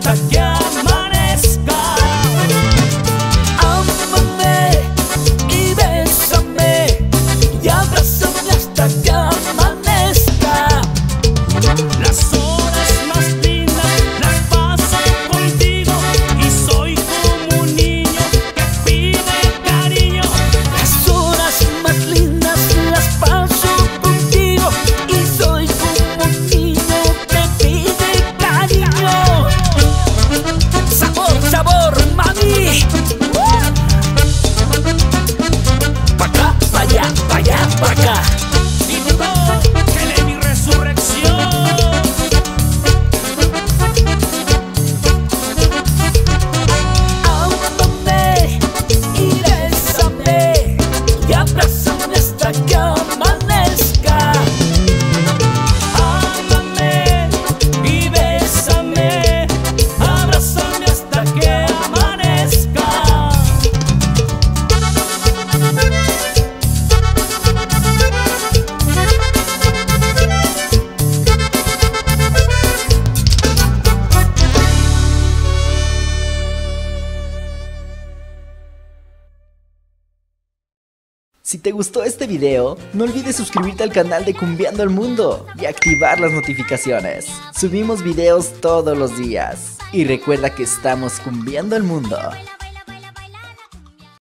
hasta que amanezca. Ámame y bésame y abrázame hasta que amanezca. Las horas más lindas las paso contigo y soy como un niño que pide cariño. Las horas más lindas las paso contigo y soy como un niño que pide cariño. Sabor, sabor, mami. Pa' acá, pa' allá, pa' allá, pa' acá. Que le mi resurrección. Ámame y bésame y abrázame hasta que amanezca. Ámame y bésame, abrázame hasta que amanezca. Si te gustó este video, no olvides suscribirte al canal de Cumbiando el Mundo y activar las notificaciones. Subimos videos todos los días. Y recuerda que estamos cumbiando el mundo.